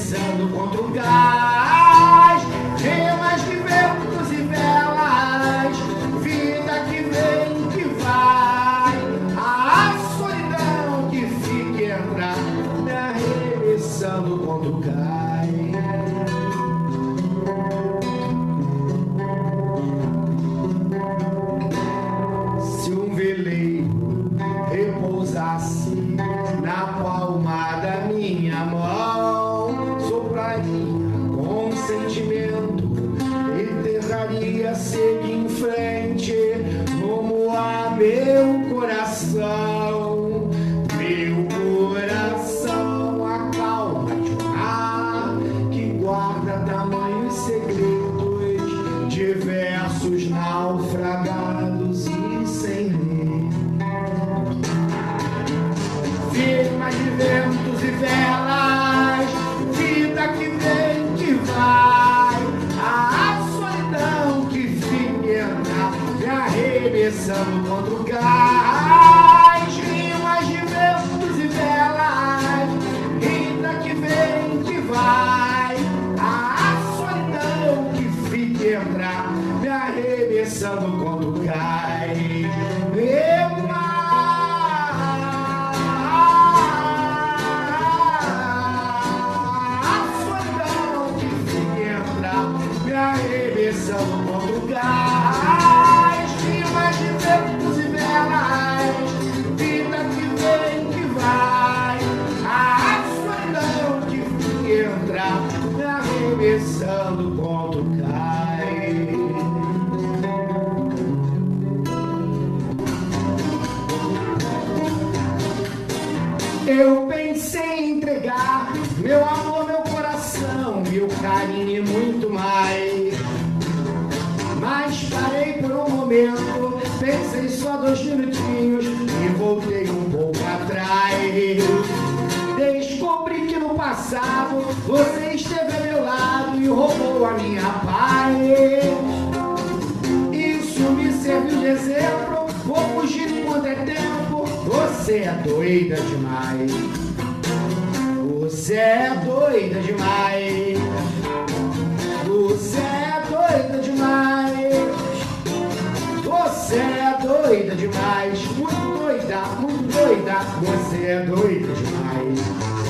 arremessando contra o gás, remas de ventos e velas, vida que vem que vai, a solidão que fica e entra, me arremessando contra o gás. Se um veleiro repousasse na palma da minha mão, sopraria com sentimento e tentaria seguir em frente rumo a meu coração. Meu coração, a calma de um mar que guarda tamanhos segredos, diversos naufragados e sem rei. Firma de ventos e velas, vida que vem que vai, a solidão que fica e entra, me arremessando contra o gás. Rimas de ventos e velas, vida que vem que vai, a solidão que fica e entra, me arremessando contra o gás. Meu mar, a solidão que fica e entra, me arremessando contra o gás. Rimas de ventos e velas, vida que vem que vai, a solidão que fica e entra, me arremessando contra o gás. Eu pensei em entregar meu amor, meu coração, meu carinho e muito mais, mas parei por um momento, pensei só 2 minutinhos e voltei um pouco atrás. Descobri que no passado você esteve ao meu lado e roubou a minha paz. Isso me serviu de exemplo, vou fugir quanto é tempo. Você é doida demais, você é doida demais, você é doida demais, você é doida demais, muito doida, você é doida demais,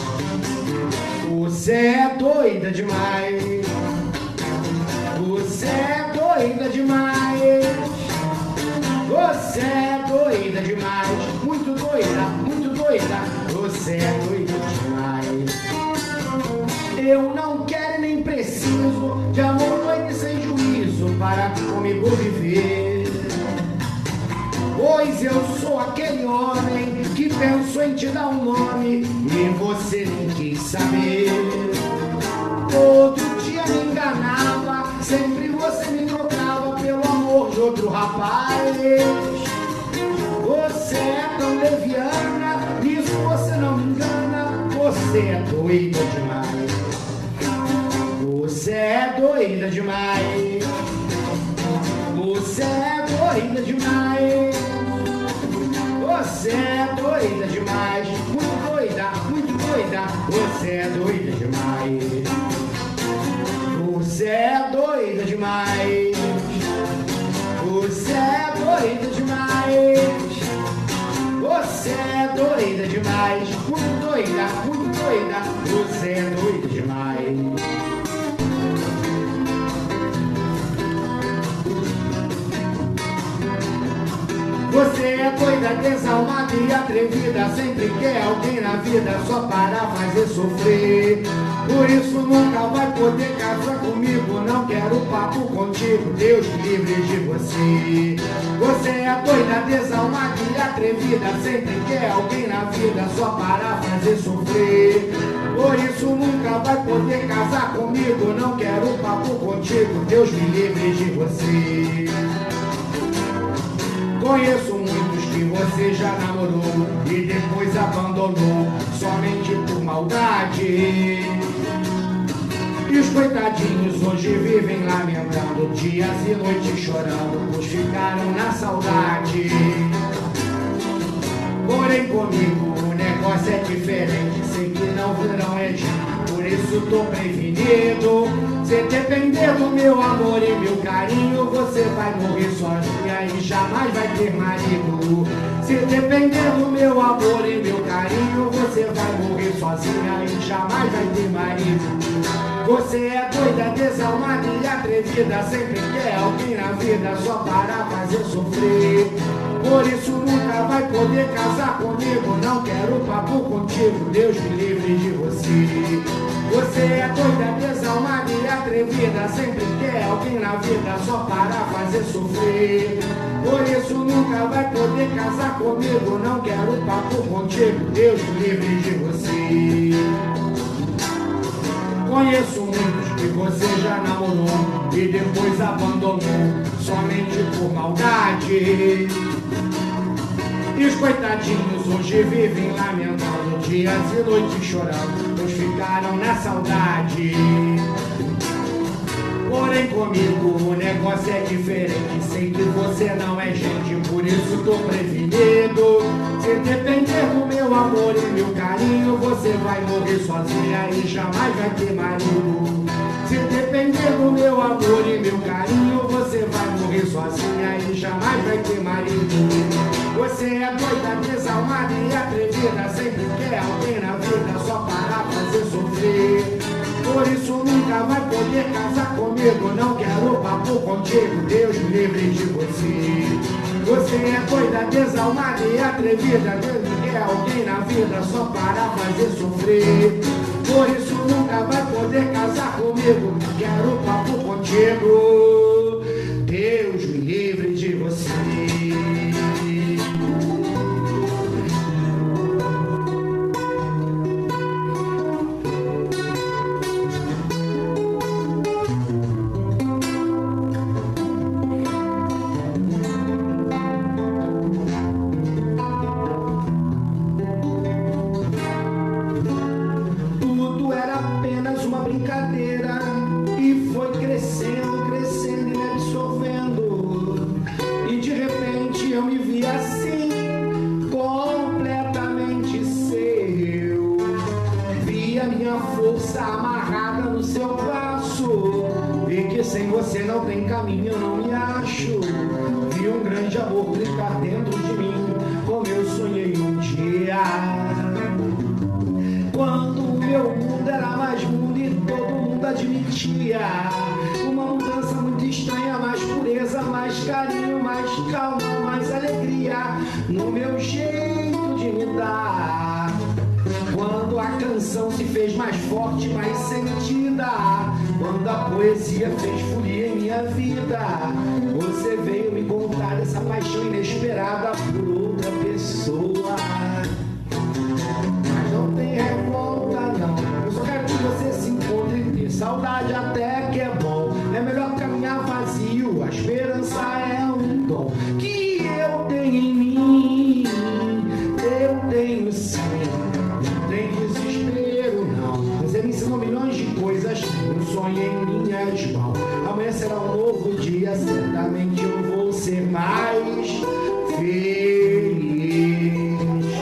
você é doida demais, você é doida demais, você é doida demais, muito doida, você é doida demais. Eu não quero nem preciso de amor noite sem juízo para comigo viver, pois eu sou aquele homem que pensou em te dar um nome e você nem quis saber. Todo dia me enganava, sempre você me trocava pelo amor de outro rapaz. Você é tão leviana, nisso você não me engana, você é doida demais, você é doida demais, você é doida demais, você é doida demais, muito doida, você é doida demais, você é doida demais, você é doida demais, você é doida demais, muito doida, você é doida demais. Você é doida, desalmada e atrevida, sempre quer alguém na vida só para fazer sofrer. Por isso nunca vai poder casar comigo, não quero papo contigo, Deus me livre de você. Você é doida, desalmada e atrevida, sempre quer alguém na vida só para fazer sofrer. Por isso nunca vai poder casar comigo, não quero papo contigo, Deus me livre de você. Conheço muitos que você já namorou e depois abandonou somente por maldade. E os coitadinhos hoje vivem lamentando, dias e noites chorando, pois ficaram na saudade. Porém comigo o negócio é diferente, sei que não virão é por isso tô prevenido. Se depender do meu amor e meu carinho, você vai morrer sozinha e jamais vai ter marido. Se depender do meu amor e meu carinho, você vai morrer sozinha e jamais vai ter marido. Você é doida, desalmada e atrevida, sempre quer alguém na vida só para fazer sofrer. Por isso nunca vai poder casar comigo, não quero papo contigo, Deus me livre de você. Você é doida, desalmada e atrevida, sempre quer alguém na vida só para fazer sofrer. Por isso nunca vai poder casar comigo, não quero papo contigo, Deus me livre de você. Conheço muitos que você já namorou e depois abandonou, somente por maldade. E os coitadinhos hoje vivem lamentando, dias e noites chorando, pois ficaram na saudade. Porém comigo o negócio é diferente, sei que você não é gente, por isso tô prevenido. Se depender do meu amor e meu carinho, você vai morrer sozinha e jamais vai ter marido. Se depender do meu amor e meu carinho, você vai morrer sozinha e jamais vai ter marido. Você é doida, desalmada e atrevida, sempre quer alguém na vida só para fazer sofrer. Por isso nunca vai poder casar comigo, não quero papo contigo, Deus me livre de você. Você é doida, desalmada e atrevida, sempre quer alguém na vida só para fazer sofrer. Por isso nunca vai poder casar comigo, não quero papo contigo, Deus me livre de você. Sem você não tem caminho, eu não me acho. Vi um grande amor gritar dentro de mim, como eu sonhei um dia. Quando o meu mundo era mais mundo e todo mundo admitia uma mudança muito estranha, mais pureza, mais carinho, mais calma, mais alegria no meu jeito de me dar. Quando a canção se fez mais forte, mais sentida, quando a poesia fez folia em minha vida, você veio me contar essa paixão inesperada por outra pessoa. Mas não tem revolta não, eu só quero que você se encontre e ter saudade até que é bom. É melhor caminhar vazio, a esperança é um dom que eu tenho em mim, eu tenho sim. Tem desespero não, você me ensinou milhões de coisas, um sonho em minhas mãos. Amanhã será um novo dia, certamente eu vou ser mais feliz.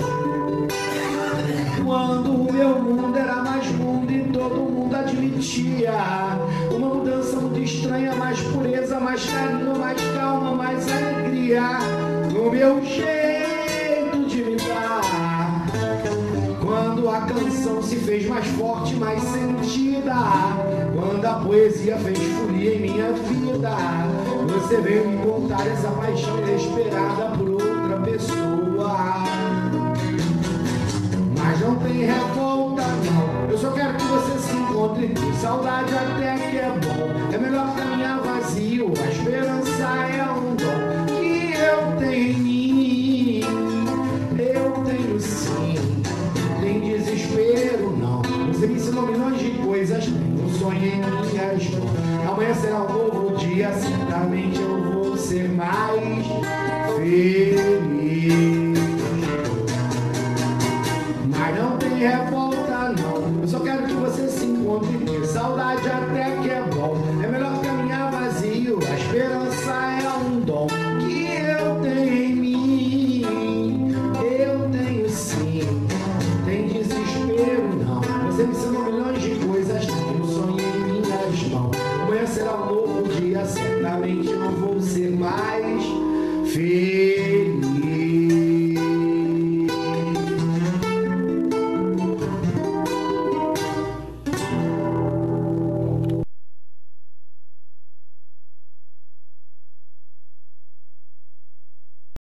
Quando o meu mundo era mais mundo e todo mundo admitia uma mudança muito estranha, mais pureza, mais carinho, mais calma, mais alegria no meu jeito de me dar. Quando a canção se fez mais forte, mais sentida, quando a poesia fez folia em minha vida, você veio me contar essa paixão inesperada por outra pessoa. Mas não tem revolta não, eu só quero que você se encontre e ter saudade até que é bom. É melhor caminhar vazio, a esperança é um dom que eu tenho em mim, eu tenho sim. Tem desespero não, você me ensinou milhões de coisas, um sonho em minhas mãos. Amanhã será um novo dia, certamente eu vou ser mais feliz. Mas não tem revolta não, eu só quero que você se encontre e ter saudade até que é bom. É melhor caminhar vazio, a esperança é um dom que eu tenho em mim, eu tenho sim. Tem desespero não, você me ensinou milhões de coisas. ser mais feliz.